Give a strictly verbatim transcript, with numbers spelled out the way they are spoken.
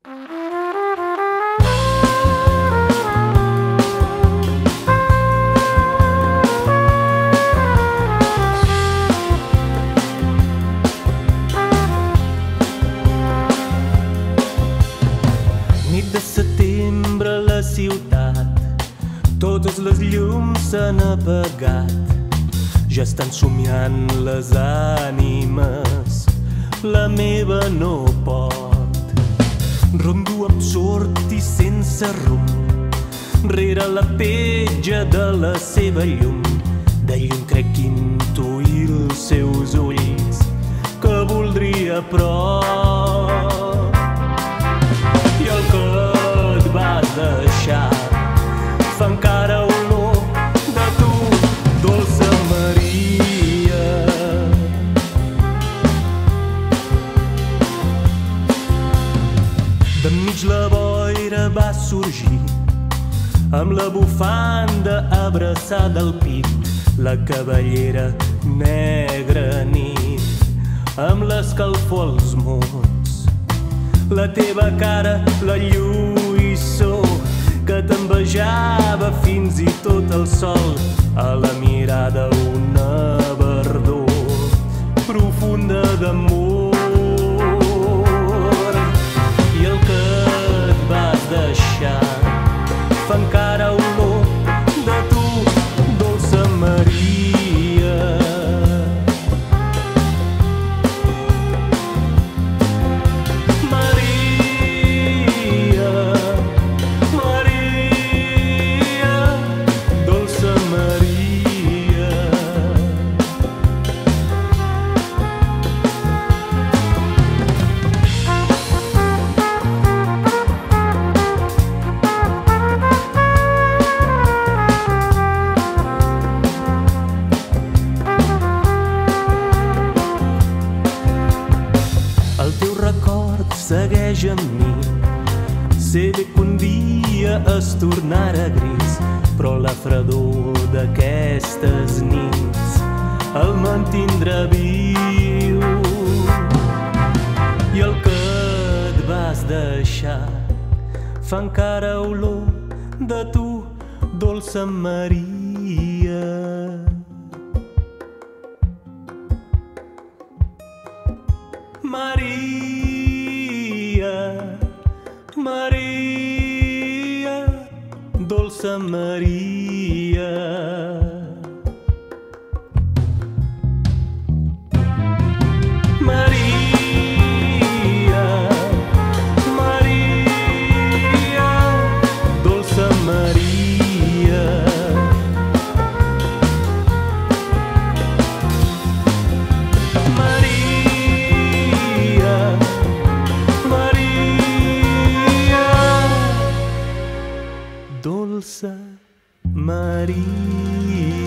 Nit de setembre a la ciutat, totes les llums s'han apagat. Ja estan somiant les ànimes, la meva no pot. Rondo absurd i sense rumb, rere la petja de la seva llum. De lluny crec intuir els seus ulls, que voldria prop. I el que et vas deixar fa encara olor de tu, dolça Maria. D'enmig la boira va sorgir, amb la bufanda abraçada al pit, la cabellera negra nit, amb l'escalfor als mots. La teva cara, la lluïssor, que t'envejava fins i tot el sol. A la mirada una verdor profunda d'amor. I el que et vas deixar fa encara olor de tu, dolça Maria. Segueix amb mi. Sé bé que un dia es tornarà gris, però la fredor d'aquestes nits el mantindrà viu. I el que et vas deixar fa encara olor de tu, dolça Maria. Maria, Maria, dolça Maria. Maria, Maria, dolça Maria. Dolça Maria.